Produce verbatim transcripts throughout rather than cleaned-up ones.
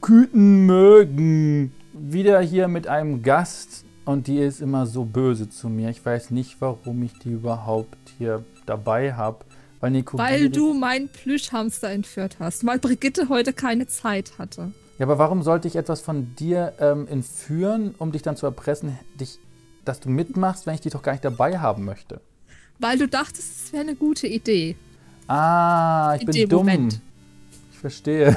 Guten Morgen. Wieder hier mit einem Gast und die ist immer so böse zu mir. Ich weiß nicht, warum ich die überhaupt hier dabei habe. Weil, Nico weil du meinen Plüschhamster entführt hast. Weil Brigitte heute keine Zeit hatte. Ja, aber warum sollte ich etwas von dir ähm, entführen, um dich dann zu erpressen, dich, dass du mitmachst, wenn ich dich doch gar nicht dabei haben möchte? Weil du dachtest, es wäre eine gute Idee. Ah, ich In bin dem dumm. Moment. Ich verstehe.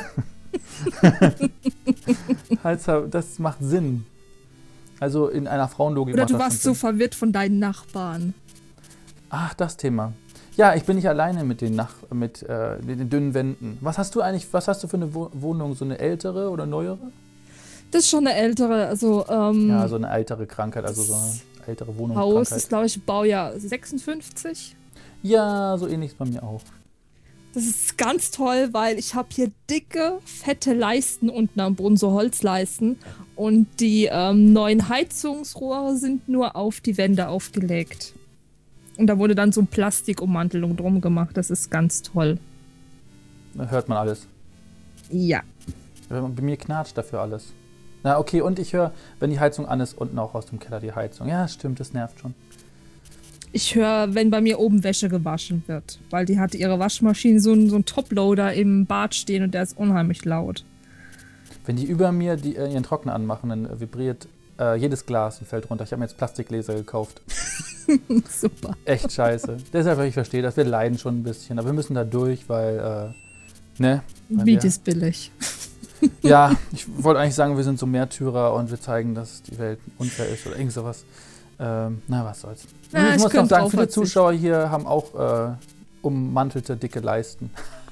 Also, das macht Sinn. Also in einer Frauenlogik Oder macht du das warst schon so Sinn. verwirrt von deinen Nachbarn. Ach, das Thema. Ja, ich bin nicht alleine mit den, Nach mit, äh, mit den dünnen Wänden. Was hast du eigentlich, was hast du für eine Wo Wohnung? So eine ältere oder neuere? Das ist schon eine ältere, also ähm, Ja, so eine ältere Krankheit, also so eine ältere Haus Wohnungskrankheit. ist, glaube ich, Baujahr sechsundfünfzig. Ja, so ähnlich ist bei mir auch. Das ist ganz toll, weil ich habe hier dicke, fette Leisten unten am Boden, so Holzleisten. Und die ähm, neuen Heizungsrohre sind nur auf die Wände aufgelegt. Und da wurde dann so eine Plastikummantelung drum gemacht. Das ist ganz toll. Da hört man alles. Ja. Bei mir knatscht dafür alles. Na, okay, und ich höre, wenn die Heizung an ist, unten auch aus dem Keller die Heizung. Ja, stimmt, das nervt schon. Ich höre, wenn bei mir oben Wäsche gewaschen wird. Weil die hatte ihre Waschmaschine so einen so einen Toploader im Bad stehen und der ist unheimlich laut. Wenn die über mir die, äh, ihren Trockner anmachen, dann äh, vibriert äh, jedes Glas und fällt runter. Ich habe mir jetzt Plastikgläser gekauft. Super. Echt scheiße. Deshalb, ich verstehe das. Wir leiden schon ein bisschen. Aber wir müssen da durch, weil, äh, ne? Weil Miet wir, ist billig. ja, ich wollte eigentlich sagen, wir sind so Märtyrer und wir zeigen, dass die Welt unfair ist oder irgend sowas. Ähm, na, was soll's. Und Ja, ich ich muss noch könnte sagen, auch viele verzichten. Zuschauer hier haben auch äh, ummantelte, dicke Leisten.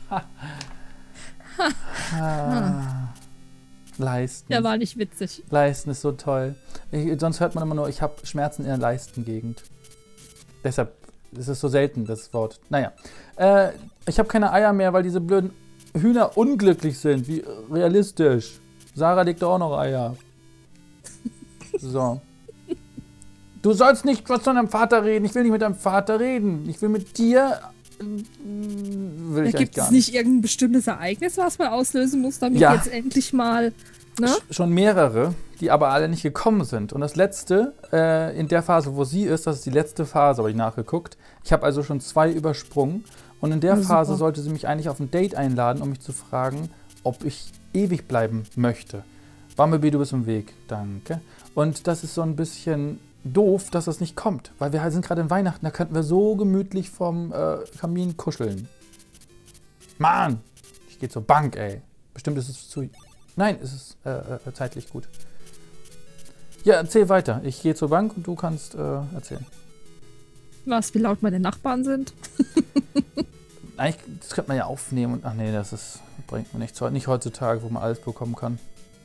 ah, Leisten. Der war nicht witzig. Leisten ist so toll. Ich, sonst hört man immer nur, ich habe Schmerzen in der Leistengegend. Deshalb ist es so selten, das Wort. Naja. Äh, ich habe keine Eier mehr, weil diese blöden Hühner unglücklich sind. Wie realistisch. Sarah legt doch auch noch Eier. So. Du sollst nicht was von deinem Vater reden. Ich will nicht mit deinem Vater reden. Ich will mit dir. äh, Will Da ich eigentlich gibt gar es nicht. nicht irgendein bestimmtes Ereignis, was man auslösen muss, damit Ja. jetzt endlich mal. Ne? Sch- Schon mehrere, die aber alle nicht gekommen sind. Und das letzte, äh, in der Phase, wo sie ist, das ist die letzte Phase, habe ich nachgeguckt. Ich habe also schon zwei übersprungen. Und in der Ja, Phase super. sollte sie mich eigentlich auf ein Date einladen, um mich zu fragen, ob ich ewig bleiben möchte. Bumblebee, du bist im Weg. Danke. Und das ist so ein bisschen doof, dass das nicht kommt. Weil wir sind gerade in Weihnachten, da könnten wir so gemütlich vom äh, Kamin kuscheln. Mann! Ich gehe zur Bank, ey. Bestimmt ist es zu... Nein, es ist äh, äh, zeitlich gut. Ja, erzähl weiter. Ich gehe zur Bank und du kannst äh, erzählen. Was, wie laut meine Nachbarn sind? Eigentlich, das könnte man ja aufnehmen und... Ach nee, das ist, bringt mir nichts. Nicht heutzutage, wo man alles bekommen kann.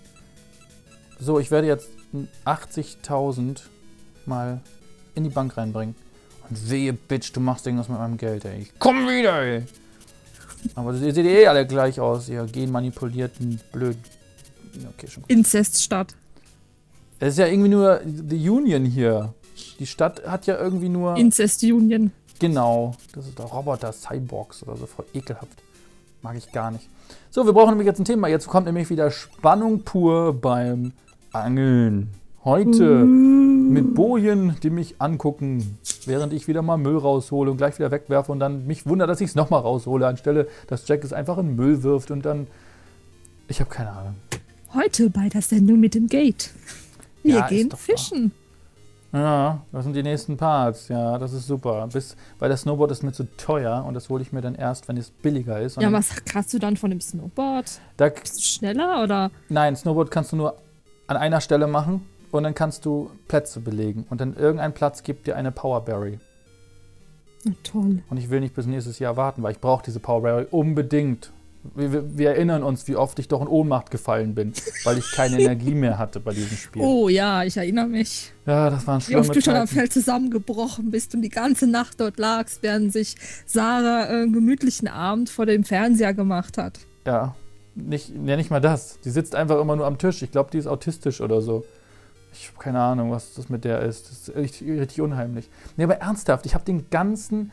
So, ich werde jetzt achtzigtausend mal in die Bank reinbringen. Und wehe, Bitch, du machst irgendwas mit meinem Geld, ey. Ich komm wieder, ey. Aber ihr seht eh alle gleich aus, ihr genmanipulierten, blöden... Okay, schon gut. Inzeststadt. Es ist ja irgendwie nur The Union hier. Die Stadt hat ja irgendwie nur... Incest Union. Genau. Das ist doch Roboter, Cyborgs oder so. Voll ekelhaft. Mag ich gar nicht. So, wir brauchen nämlich jetzt ein Thema. Jetzt kommt nämlich wieder Spannung pur beim Angeln. Heute mit Bojen, die mich angucken, während ich wieder mal Müll raushole und gleich wieder wegwerfe und dann mich wundert, dass ich es nochmal raushole, anstelle, dass Jack es einfach in den Müll wirft und dann... Ich habe keine Ahnung. Heute bei der Sendung mit dem Gate. Wir Ja, ist gehen doch wahr. fischen. Ja, das sind die nächsten Parts. Ja, das ist super. Bis, weil das Snowboard ist mir zu teuer und das hole ich mir dann erst, wenn es billiger ist. Und Ja, was hast du dann von dem Snowboard? da, Bist du schneller oder? nein, Snowboard kannst du nur an einer Stelle machen und dann kannst du Plätze belegen. Und dann irgendein Platz gibt dir eine Powerberry. Na toll. Und ich will nicht bis nächstes Jahr warten, weil ich brauche diese Powerberry unbedingt. Wir, wir, wir erinnern uns, wie oft ich doch in Ohnmacht gefallen bin, weil ich keine Energie mehr hatte bei diesem Spiel. Oh ja, ich erinnere mich. Ja, das waren Wie schlimme oft du schon am Zeiten. Feld zusammengebrochen bist und die ganze Nacht dort lagst, während sich Sarah äh, einen gemütlichen Abend vor dem Fernseher gemacht hat. Ja, nicht, ja, nicht mal das. Die sitzt einfach immer nur am Tisch. Ich glaube, die ist autistisch oder so. Ich habe keine Ahnung, was das mit der ist. Das ist richtig, richtig unheimlich. Nee, aber ernsthaft, ich habe den ganzen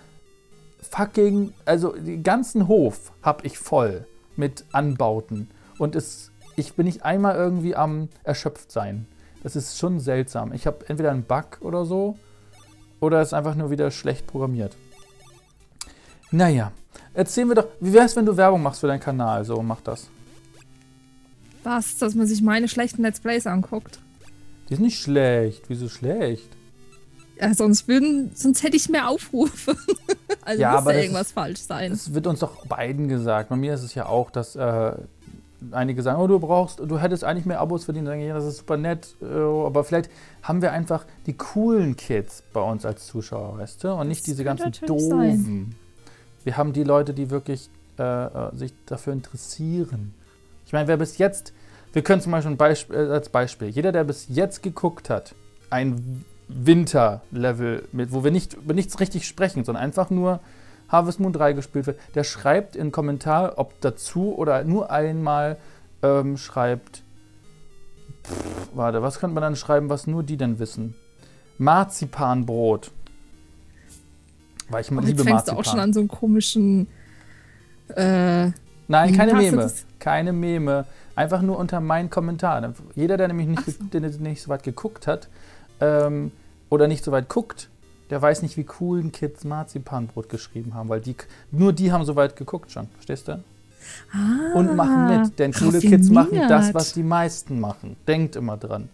fucking, also den ganzen Hof habe ich voll mit Anbauten. Und es ich bin nicht einmal irgendwie am erschöpft sein. Das ist schon seltsam. Ich habe entweder einen Bug oder so, oder es ist einfach nur wieder schlecht programmiert. Naja, erzählen wir doch, wie wäre es, wenn du Werbung machst für deinen Kanal? So, mach das. Was? Dass man sich meine schlechten Let's Plays anguckt? Die ist nicht schlecht. Wieso schlecht? Ja, sonst würden, sonst hätte ich mehr Aufrufe. Also ja, muss aber da das irgendwas ist, falsch sein. Das wird uns doch beiden gesagt. Bei mir ist es ja auch, dass äh, einige sagen, oh, du brauchst, du hättest eigentlich mehr Abos verdient. Dann denke ich, ja, das ist super nett. Äh, aber vielleicht haben wir einfach die coolen Kids bei uns als Zuschauer, weißt du? Und nicht Das diese könnte ganzen natürlich doofen. sein. Wir haben die Leute, die wirklich äh, äh, sich dafür interessieren. Ich meine, wer bis jetzt, wir können zum Beispiel ein Beisp äh, als Beispiel, jeder, der bis jetzt geguckt hat, ein Winter-Level, mit, wo wir nicht über nichts richtig sprechen, sondern einfach nur Harvest Moon drei gespielt wird, der schreibt in einen Kommentar, ob dazu oder nur einmal ähm, schreibt, pff, warte, was könnte man dann schreiben, was nur die denn wissen? Marzipanbrot. Weil ich Oh, liebe jetzt fängst Marzipan. du auch schon an so einen komischen äh, Nein, keine Hast du Meme. das? Keine Meme. Einfach nur unter meinen Kommentaren. Jeder, der nämlich nicht, Ach so. der nicht so weit geguckt hat ähm, oder nicht so weit guckt, der weiß nicht, wie coolen Kids Marzipanbrot geschrieben haben, weil die, nur die haben so weit geguckt schon. Verstehst du? ah, Und machen mit. Denn coole Kids raffiniert. machen das, was die meisten machen. Denkt immer dran.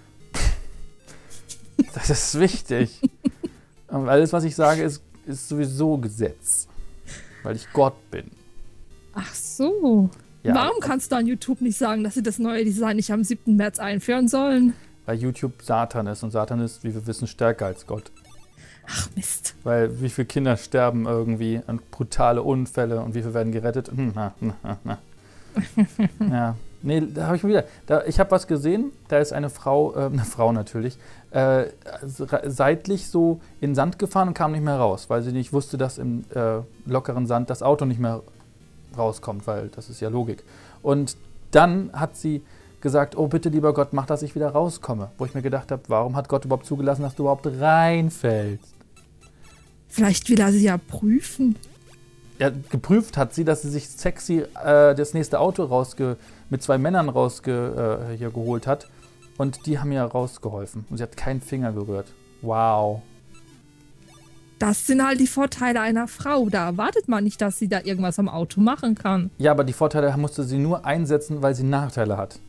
Das ist wichtig. Und alles, was ich sage, ist, ist sowieso Gesetz. Weil ich Gott bin. Ach so. Ja, Warum kannst du an YouTube nicht sagen, dass sie das neue Design nicht am siebten März einführen sollen? Weil YouTube Satan ist und Satan ist, wie wir wissen, stärker als Gott. Ach Mist. Weil wie viele Kinder sterben irgendwie an brutale Unfälle und wie viele werden gerettet? Hm, na, na, na. Ja, nee, da habe ich wieder. Da, ich habe was gesehen, da ist eine Frau, äh, eine Frau natürlich, äh, seitlich so in Sand gefahren und kam nicht mehr raus, weil sie nicht wusste, dass im äh, lockeren Sand das Auto nicht mehr rauskommt, weil das ist ja Logik. Und dann hat sie gesagt, oh bitte lieber Gott, mach, dass ich wieder rauskomme. Wo ich mir gedacht habe, warum hat Gott überhaupt zugelassen, dass du überhaupt reinfällst? Vielleicht will er sie ja prüfen. Ja, geprüft hat sie, dass sie sich sexy äh, das nächste Auto rausge mit zwei Männern rausge äh, hier geholt hat. Und die haben ihr rausgeholfen. Und sie hat keinen Finger gerührt. Wow. Das sind halt die Vorteile einer Frau. Da erwartet man nicht, dass sie da irgendwas am Auto machen kann. Ja, aber die Vorteile musste sie nur einsetzen, weil sie Nachteile hat.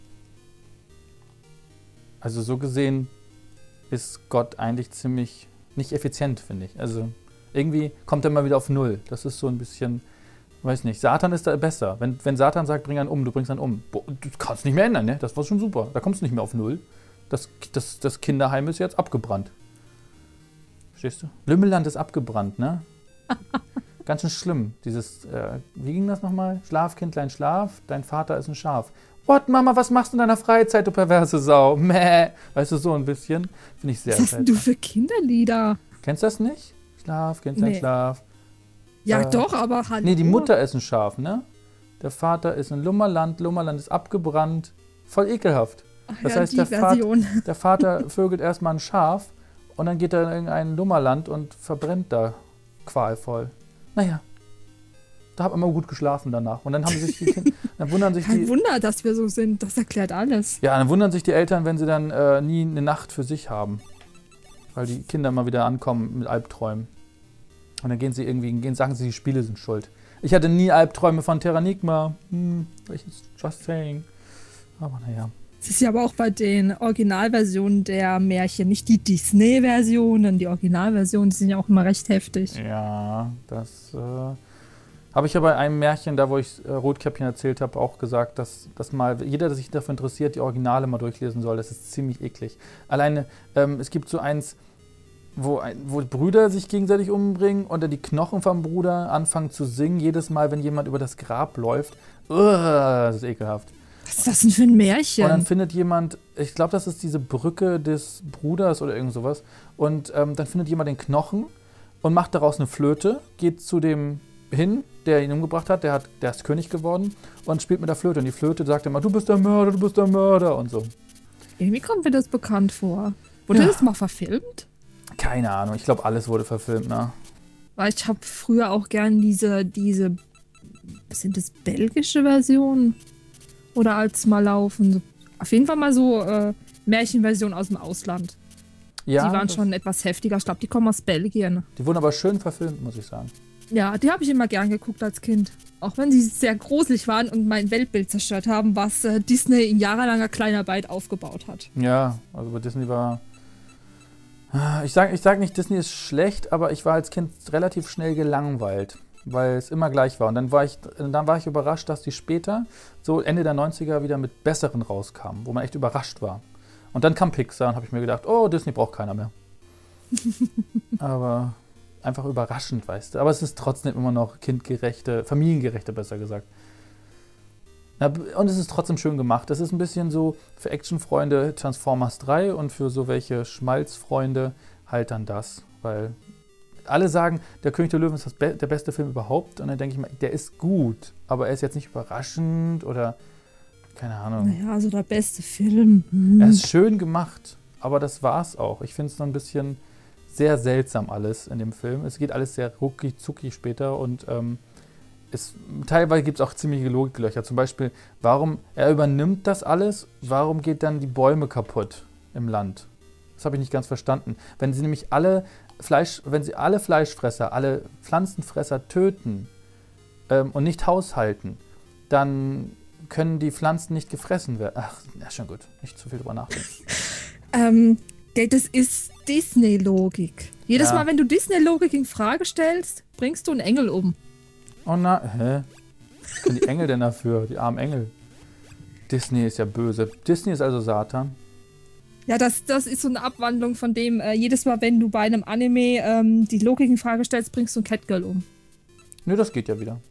Also so gesehen ist Gott eigentlich ziemlich nicht effizient, finde ich. Also irgendwie kommt er mal wieder auf Null. Das ist so ein bisschen, weiß nicht, Satan ist da besser. Wenn, wenn Satan sagt, bring einen um, du bringst einen um. Boah, du kannst nicht mehr ändern, ne? Das war schon super. Da kommst du nicht mehr auf Null. Das, das, das Kinderheim ist jetzt abgebrannt. Verstehst du? Lümmelland ist abgebrannt, ne? Ganz schön schlimm. Dieses, äh, wie ging das nochmal? Schlaf, Kindlein, schlaf, dein Vater ist ein Schaf. What, Mama, was machst du in deiner Freizeit, du perverse Sau? Mäh. Weißt du, so ein bisschen. Finde ich sehr Was hast denn du für Kinderlieder? Kennst du das nicht? Schlaf, Kindlein, Nee. schlaf. Ja, Äh, doch, aber hallo. Nee, die Mutter ist ein Schaf, ne? Der Vater ist in Lummerland, Lummerland ist abgebrannt. Voll ekelhaft. Ach Das ja, heißt, die der Vater, Version. der Vater vögelt erstmal ein Schaf und dann geht er in irgendein Lummerland und verbrennt da qualvoll. Naja, da hat man mal gut geschlafen danach. Und dann haben sich die Kinder, dann wundern sich Kein die, Wunder, dass wir so sind. Das erklärt alles. ja, dann wundern sich die Eltern, wenn sie dann äh, nie eine Nacht für sich haben. Weil die Kinder mal wieder ankommen mit Albträumen. Und dann gehen sie irgendwie, gehen, sagen sie, die Spiele sind schuld. Ich hatte nie Albträume von Terranigma. Hm, welches just saying. Aber naja. Es ist ja aber auch bei den Originalversionen der Märchen, nicht die Disney-Versionen, die Originalversionen, die sind ja auch immer recht heftig. Ja, das äh, habe ich ja bei einem Märchen, da wo ich äh, Rotkäppchen erzählt habe, auch gesagt, dass, dass mal jeder, der sich dafür interessiert, die Originale mal durchlesen soll. Das ist ziemlich eklig. Alleine, ähm, es gibt so eins, wo, ein, wo Brüder sich gegenseitig umbringen und dann die Knochen vom Bruder anfangen zu singen, jedes Mal, wenn jemand über das Grab läuft. Uah, das ist ekelhaft. Was ist das denn für ein Märchen? Und dann findet jemand, ich glaube, das ist diese Brücke des Bruders oder irgend sowas. Und ähm, dann findet jemand den Knochen und macht daraus eine Flöte, geht zu dem hin, der ihn umgebracht hat, der, hat, der ist König geworden und spielt mit der Flöte. Und die Flöte sagt immer, du bist der Mörder, du bist der Mörder und so. Irgendwie kommt mir das bekannt vor. Wurde Ja. das mal verfilmt? Keine Ahnung, ich glaube, alles wurde verfilmt, ne? Weil ich habe früher auch gern diese, diese, sind das belgische Versionen? Oder als mal laufen. Auf jeden Fall mal so äh, Märchenversionen aus dem Ausland. Ja, die waren das- schon etwas heftiger. Ich glaube, die kommen aus Belgien. Die wurden aber schön verfilmt, muss ich sagen. Ja, die habe ich immer gern geguckt als Kind. Auch wenn sie sehr gruselig waren und mein Weltbild zerstört haben, was äh, Disney in jahrelanger Kleinarbeit aufgebaut hat. Ja, also bei Disney war... Ich sage ich sag nicht, Disney ist schlecht, aber ich war als Kind relativ schnell gelangweilt, weil es immer gleich war. Und dann war ich, dann war ich überrascht, dass die später, so Ende der neunziger, wieder mit besseren rauskamen, wo man echt überrascht war. Und dann kam Pixar und habe ich mir gedacht, oh, Disney braucht keiner mehr. Aber einfach überraschend, weißt du. Aber es ist trotzdem immer noch kindgerechte, familiengerechte, besser gesagt. Ja, und es ist trotzdem schön gemacht. Das ist ein bisschen so für Actionfreunde Transformers drei und für so welche Schmalzfreunde halt dann das. Weil alle sagen, der König der Löwen ist das Be- der beste Film überhaupt. Und dann denke ich mir, der ist gut, aber er ist jetzt nicht überraschend oder keine Ahnung. Naja, also der beste Film. Hm. Er ist schön gemacht, aber das war's auch. Ich finde es noch ein bisschen sehr seltsam alles in dem Film. Es geht alles sehr rucki zucki später und ähm, es, teilweise gibt es auch ziemliche Logiklöcher. Zum Beispiel, warum, er übernimmt das alles, warum geht dann die Bäume kaputt im Land? Das habe ich nicht ganz verstanden. Wenn sie nämlich alle Fleisch, wenn sie alle Fleischfresser, alle Pflanzenfresser töten ähm, und nicht haushalten, dann können die Pflanzen nicht gefressen werden. Ach, ja, schon gut. Nicht zu viel drüber nachdenken. Ähm, das ist Disney-Logik. Jedes Ja. Mal, wenn du Disney-Logik in Frage stellst, bringst du einen Engel um. Oh na, hä? Was können die Engel denn dafür? Die armen Engel. Disney ist ja böse. Disney ist also Satan. Ja, das, das ist so eine Abwandlung von dem, äh, jedes Mal, wenn du bei einem Anime ähm, die Logik in Frage stellst, bringst du ein Catgirl um. Nö, das geht ja wieder.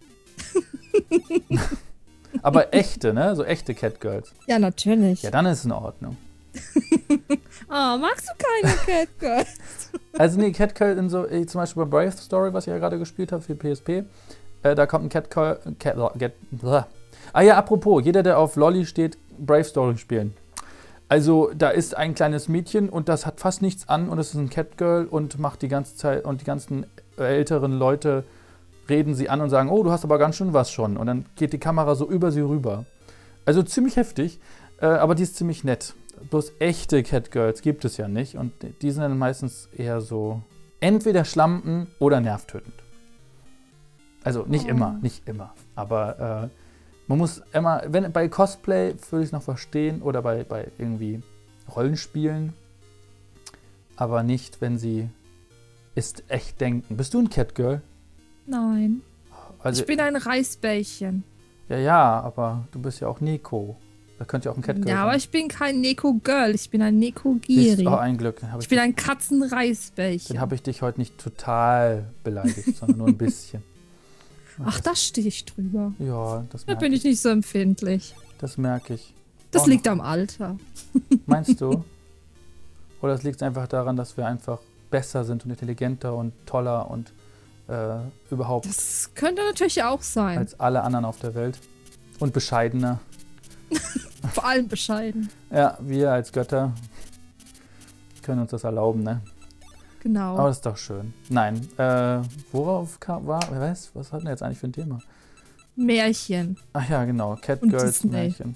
Aber echte, ne? So echte Catgirls. Ja, natürlich. Ja, dann ist es in Ordnung. Ah, magst du keine Catgirl? Also nee, Catgirl in so, äh, zum Beispiel bei Brave Story, was ich ja gerade gespielt habe für P S P, äh, da kommt ein Catgirl, Cat, Cat, ah ja, apropos, jeder, der auf Lolli steht, Brave Story spielen. Also da ist ein kleines Mädchen und das hat fast nichts an und es ist ein Catgirl und macht die ganze Zeit, und die ganzen älteren Leute reden sie an und sagen, oh, du hast aber ganz schön was schon. Und dann geht die Kamera so über sie rüber. Also ziemlich heftig, äh, aber die ist ziemlich nett. Bloß echte Catgirls gibt es ja nicht und die sind dann meistens eher so entweder Schlampen oder nervtötend. Also nicht Oh. immer, nicht immer. Aber äh, man muss immer, wenn bei Cosplay würde ich es noch verstehen oder bei, bei irgendwie Rollenspielen, aber nicht, wenn sie ist echt denken. Bist du ein Catgirl? Nein. Also, Ich bin ein Reisbällchen. ja, ja, aber du bist ja auch Neko. Da könnte ja auch ein Catgirl Ja, aber sein. ich bin kein Neko-Girl. Ich bin ein Siehst Neko-Giri. du, oh, ein Glück. Dann habe Ich ich, bin dich- ein Katzenreisbällchen. dann hab ich dich heute nicht total beleidigt, sondern nur ein bisschen. Ach, da stehe ich drüber. Ja, das Da merke bin ich. ich nicht so empfindlich. Das merke ich. Das Oh, liegt am Alter. Meinst du? Oder es liegt einfach daran, dass wir einfach besser sind und intelligenter und toller und äh, überhaupt Das könnte natürlich auch sein. als alle anderen auf der Welt. Und bescheidener. Vor allem bescheiden. Ja, wir als Götter können uns das erlauben, ne? Genau. Aber das ist doch schön. Nein, äh, worauf kam, war, wer weiß, was hatten wir jetzt eigentlich für ein Thema? Märchen. Ach ja, genau, Und Catgirls Disney. Märchen.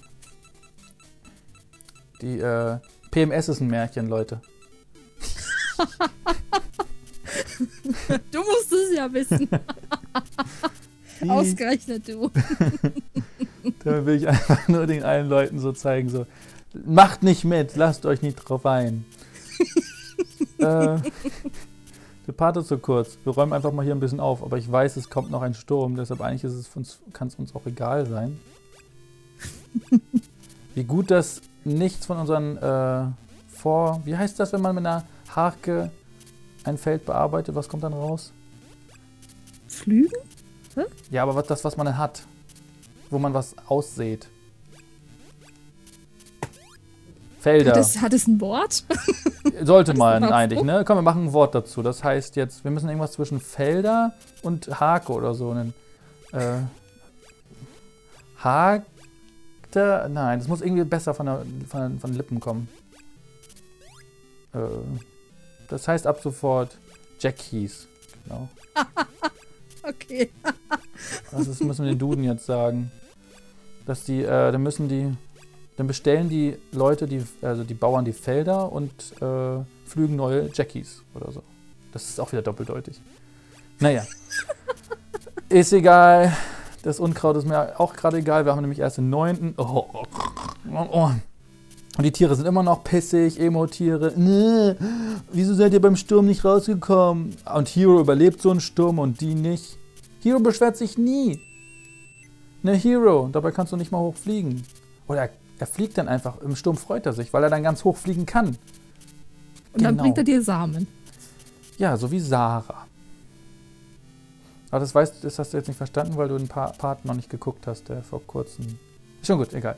Die, äh, P M S ist ein Märchen, Leute. Du musst es ja wissen. Die- Ausgerechnet du. Da will ich einfach nur den allen Leuten so zeigen, so, macht nicht mit, lasst euch nicht drauf ein. äh, der Part ist so kurz. Wir räumen einfach mal hier ein bisschen auf, aber ich weiß, es kommt noch ein Sturm, deshalb eigentlich ist es uns, kann es uns auch egal sein. Wie gut, dass nichts von unseren äh, Vor... Wie heißt das, wenn man mit einer Harke ein Feld bearbeitet? Was kommt dann raus? Flügen? Ja, aber was, das, was man dann hat, wo man was aussät. Felder. Hat es, hat es ein Wort? Sollte man mal eigentlich, so? ne? Komm, wir machen ein Wort dazu. Das heißt jetzt, wir müssen irgendwas zwischen Felder und Hake oder so nennen. Äh, Hake? Nein, das muss irgendwie besser von, der, von, von den Lippen kommen. Äh, das heißt ab sofort Jackies. Genau. Okay. Das ist, müssen wir den Duden jetzt sagen. Dass die, äh, dann müssen die, dann bestellen die Leute, die, also die Bauern die Felder und äh, pflügen neue Jackies oder so. Das ist auch wieder doppeldeutig. Naja. Ist egal. Das Unkraut ist mir auch gerade egal. Wir haben nämlich erst den neunten Oh, oh, oh. Und die Tiere sind immer noch pissig, Emo-Tiere. Nee, wieso seid ihr beim Sturm nicht rausgekommen? Und Hero überlebt so einen Sturm und die nicht. Hero beschwert sich nie. Ne, Hero, dabei kannst du nicht mal hochfliegen. Oder er, er fliegt dann einfach, im Sturm freut er sich, weil er dann ganz hoch fliegen kann. Und genau. Dann bringt er dir Samen. Ja, so wie Sarah. Aber das, weißt, das hast du jetzt nicht verstanden, weil du den pa Part noch nicht geguckt hast, der vor kurzem... Schon gut, egal.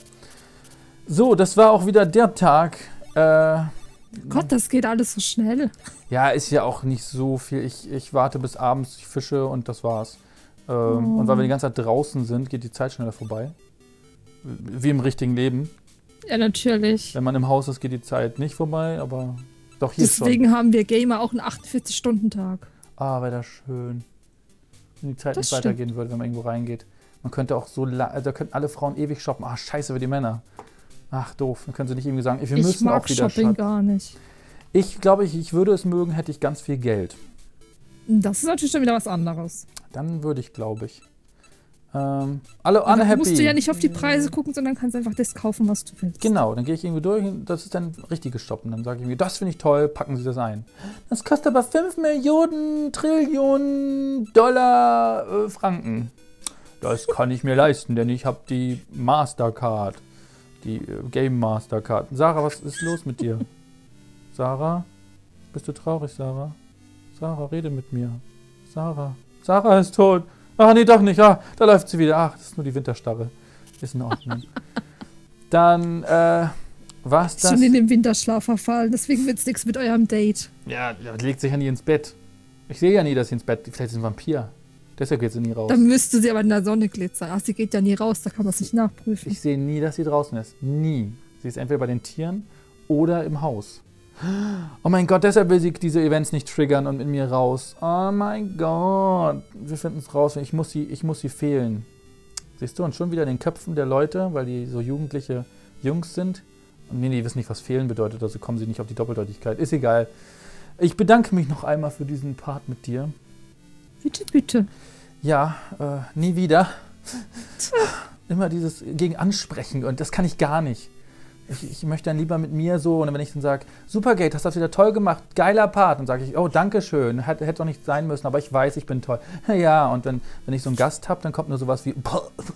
So, das war auch wieder der Tag. Äh, Gott, das geht alles so schnell. Ja, ist ja auch nicht so viel. Ich, ich warte bis abends, ich fische und das war's. Ähm, Oh. Und weil wir die ganze Zeit draußen sind, geht die Zeit schneller vorbei. Wie im richtigen Leben. Ja, natürlich. Wenn man im Haus ist, geht die Zeit nicht vorbei, aber doch hier schon. Deswegen haben wir Gamer auch einen achtundvierzig-Stunden-Tag. Ah, wäre das schön. Wenn die Zeit Das nicht stimmt. weitergehen würde, wenn man irgendwo reingeht. Man könnte auch so, la- also da könnten alle Frauen ewig shoppen. Ah, scheiße für die Männer. Ach, doof. Dann können sie nicht irgendwie sagen, wir Ich müssen mag auch wieder Shopping Schatz. gar nicht. Ich glaube, ich, ich würde es mögen, hätte ich ganz viel Geld. Das ist natürlich dann wieder was anderes. Dann würde ich, glaube ich. Ähm, alle Aber dann unhappy. musst du ja nicht auf die Preise gucken, sondern kannst einfach das kaufen, was du willst. Genau, dann gehe ich irgendwie durch und das ist dann richtiges Shoppen. Dann sage ich mir, das finde ich toll, packen Sie das ein. Das kostet aber fünf Millionen Trillionen Dollar äh, Franken. Das kann ich mir leisten, denn ich habe die Mastercard. Die äh, Game Mastercard. Sarah, was ist los mit dir? Sarah? Bist du traurig, Sarah? Sarah, rede mit mir. Sarah. Sarah ist tot. Ach nee, doch nicht. Ah, da läuft sie wieder. Ach, das ist nur die Winterstarre. Ist in Ordnung. Dann, äh, war's Ist das? schon in den Winterschlaf verfallen, deswegen wird's nichts mit eurem Date. Ja, die legt sich ja nie ins Bett. Ich sehe ja nie, dass sie ins Bett. Vielleicht ist sie ein Vampir. Deshalb geht sie nie raus. Dann müsste sie aber in der Sonne glitzern. Ach, sie geht ja nie raus, da kann man es nicht nachprüfen. Ich sehe nie, dass sie draußen ist. Nie. Sie ist entweder bei den Tieren oder im Haus. Oh mein Gott, deshalb will sie diese Events nicht triggern und mit mir raus. Oh mein Gott. Wir finden es raus. Ich muss, sie, ich muss sie fehlen. Siehst du, und schon wieder in den Köpfen der Leute, weil die so jugendliche Jungs sind. Und nee, die wissen nicht, was fehlen bedeutet, also kommen sie nicht auf die Doppeldeutigkeit. Ist egal. Ich bedanke mich noch einmal für diesen Part mit dir. Bitte, bitte. Ja, äh, nie wieder. Immer dieses gegen Ansprechen und das kann ich gar nicht. Ich, ich möchte dann lieber mit mir so, und wenn ich dann sage, Supergate, hast du das wieder toll gemacht, geiler Part, dann sage ich, oh, danke schön, hätte, hätte doch nicht sein müssen, aber ich weiß, ich bin toll. Ja, und dann, wenn ich so einen Gast habe, dann kommt nur sowas wie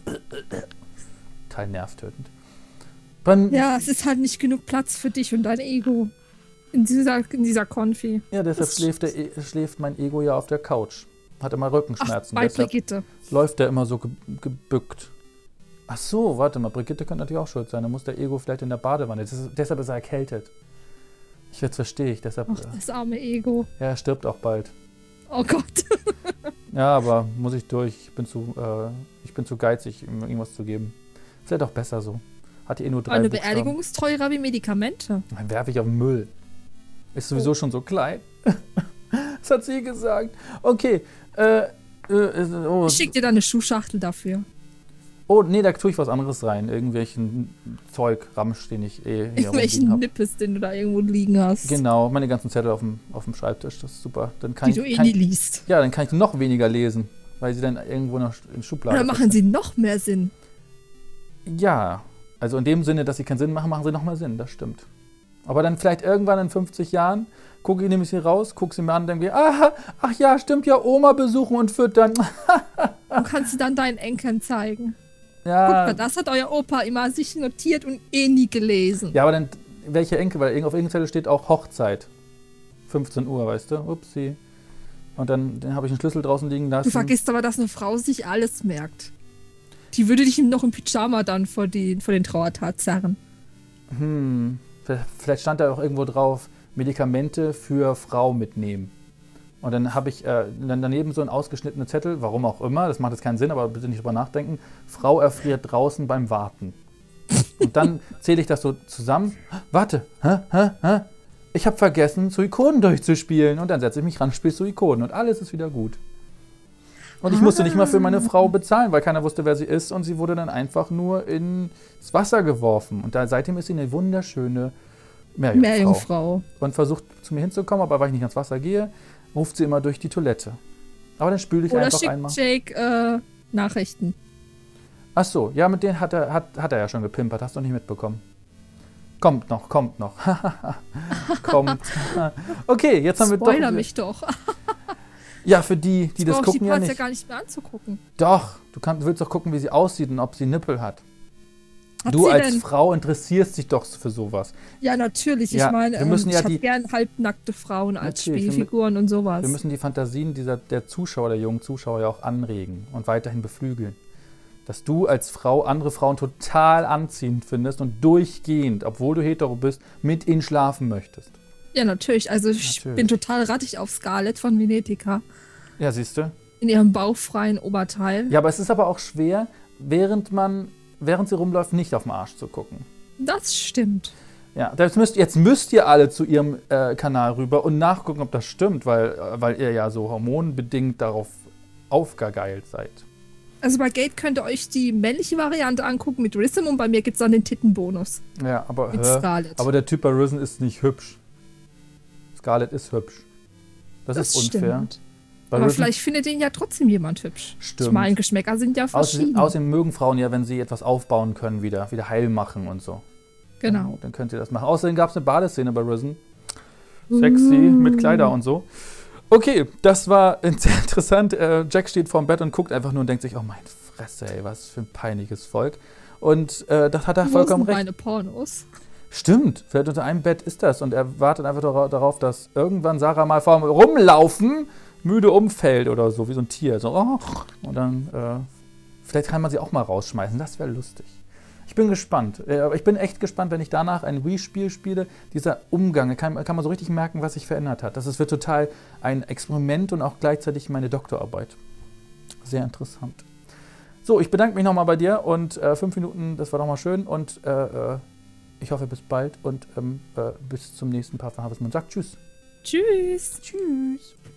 Teil nervtötend. Dann, Ja, es ist halt nicht genug Platz für dich und dein Ego in dieser, in dieser Konfi. ja, deshalb Das- schläft, der, E- schläft mein Ego ja auf der Couch. Hat immer Ach, Rückenschmerzen. bei deshalb Brigitte. läuft der immer so ge gebückt. Ach so, warte mal, Brigitte könnte natürlich auch schuld sein. Dann muss der Ego vielleicht in der Badewanne. Das ist, deshalb ist er erkältet. Ich jetzt verstehe ich. Deshalb, Ach, das arme Ego. äh, ja, er stirbt auch bald. Oh Gott. Ja, aber muss ich durch. Ich bin zu, äh, ich bin zu geizig, ihm irgendwas zu geben. Vielleicht auch besser so. Hat eh nur drei Eine Buchstaben. Beerdigung ist teurer wie Medikamente. Dann werfe ich auf den Müll. Ist sowieso schon so klein. Das hat sie gesagt. Okay. Äh, äh, oh, Ich schick dir dann eine Schuhschachtel dafür. oh, nee, da tue ich was anderes rein. Irgendwelchen Zeug, Ramsch, den ich eh hier rumliegen Irgendwelchen habe. Nippes, den du da irgendwo liegen hast. Genau, meine ganzen Zettel auf dem, auf dem Schreibtisch. Das ist super. Dann kann Die ich, du eh kann, nie liest. ja, dann kann ich noch weniger lesen, weil sie dann irgendwo noch in Schubladen Oder machen sie noch mehr Sinn? Ja, also in dem Sinne, dass sie keinen Sinn machen, machen sie noch mehr Sinn, das stimmt. Aber dann vielleicht irgendwann in fünfzig Jahren gucke ich nämlich hier raus, gucke sie mir an und denke, ah, ach ja, stimmt ja, Oma besuchen und füttern. Und kannst du dann deinen Enkeln zeigen. Guck Ja, mal, das hat euer Opa immer sich notiert und eh nie gelesen. ja, aber dann, welche Enkel, weil auf irgendeiner Zettel steht auch Hochzeit. fünfzehn Uhr, weißt du, upsie. Und dann, dann habe ich einen Schlüssel draußen liegen lassen. Du vergisst aber, dass eine Frau sich alles merkt. Die würde dich noch im Pyjama dann vor, die, vor den Trauertag zerren. Hm, vielleicht stand da auch irgendwo drauf, Medikamente für Frau mitnehmen. Und dann habe ich äh, dann daneben so einen ausgeschnittenen Zettel, warum auch immer, das macht jetzt keinen Sinn, aber bitte nicht drüber nachdenken. Frau erfriert draußen beim Warten. Und dann zähle ich das so zusammen. Warte, hä, hä, hä? Ich habe vergessen, Suikoden durchzuspielen. Und dann setze ich mich ran, spiele Suikoden und alles ist wieder gut. Und ich musste nicht mal für meine Frau bezahlen, weil keiner wusste, wer sie ist. Und sie wurde dann einfach nur ins Wasser geworfen. Und da, seitdem ist sie eine wunderschöne Meerjungfrau. Meerjungfrau. Und versucht zu mir hinzukommen, aber weil ich nicht ans Wasser gehe, ruft sie immer durch die Toilette. Aber dann spüle ich Oder einfach schickt einmal. Jake äh, Nachrichten. Ach so, ja, mit denen hat er, hat, hat er ja schon gepimpert, hast du nicht mitbekommen. Kommt noch, kommt noch. kommt. Okay, jetzt haben wir doch... Spoiler mich doch. Ja, für die, die das Brauch ich gucken, die ja Parts nicht. ja gar nicht mehr anzugucken. Doch, du kannst, willst doch gucken, wie sie aussieht und ob sie Nippel hat. Hat Du sie als denn? Frau interessierst dich doch für sowas. Ja, natürlich. Ja, ich meine, wir müssen ähm, ja ich habe die- gern halbnackte Frauen als Natürlich, wir mü- Spielfiguren und sowas. Wir müssen die Fantasien dieser, der Zuschauer, der jungen Zuschauer ja auch anregen und weiterhin beflügeln. Dass du als Frau andere Frauen total anziehend findest und durchgehend, obwohl du hetero bist, mit ihnen schlafen möchtest. Ja, natürlich. Also ich Natürlich. bin total rattig auf Scarlett von Venetica. Ja, siehst du? In ihrem bauchfreien Oberteil. Ja, aber es ist aber auch schwer, während man, während sie rumläuft, nicht auf den Arsch zu gucken. Das stimmt. Ja, das müsst, jetzt müsst ihr alle zu ihrem äh, Kanal rüber und nachgucken, ob das stimmt, weil, äh, weil ihr ja so hormonbedingt darauf aufgegeilt seid. Also bei Gate könnt ihr euch die männliche Variante angucken mit Rissam und bei mir gibt es dann den Tittenbonus Ja, aber, mit hä? Scarlett. aber der Typ bei Risen ist nicht hübsch. Scarlett ist hübsch. Das, das ist unfair. stimmt. Bei Aber Risen- vielleicht findet ihn ja trotzdem jemand hübsch. Stimmt. Ich meine, Geschmäcker sind ja Außerdem, verschieden. außerdem mögen Frauen ja, wenn sie etwas aufbauen können, wieder, wieder heil machen und so. Genau. Dann könnt ihr das machen. Außerdem gab es eine Badeszene bei Risen. Sexy, mit Kleider und so. Okay, das war sehr interessant. Äh, Jack steht vorm Bett und guckt einfach nur und denkt sich, oh mein Fresse, ey, was für ein peinliches Volk. Und äh, das hat er Wo vollkommen sind recht. meine Pornos? Stimmt, vielleicht unter einem Bett ist das. Und er wartet einfach dara- darauf, dass irgendwann Sarah mal vor ihm rumlaufen, müde umfällt oder so, wie so ein Tier. So, oh, und dann, äh, vielleicht kann man sie auch mal rausschmeißen. Das wäre lustig. Ich bin gespannt. Äh, ich bin echt gespannt, wenn ich danach ein Wii-Spiel spiele. Dieser Umgang, da kann, kann man so richtig merken, was sich verändert hat. Das ist, wird total ein Experiment und auch gleichzeitig meine Doktorarbeit. Sehr interessant. So, ich bedanke mich nochmal bei dir und äh, fünf Minuten, das war doch mal schön. Und äh, äh, ich hoffe, bis bald und ähm, äh, bis zum nächsten Part von Harvest Moon. Sagt tschüss. Tschüss. Tschüss.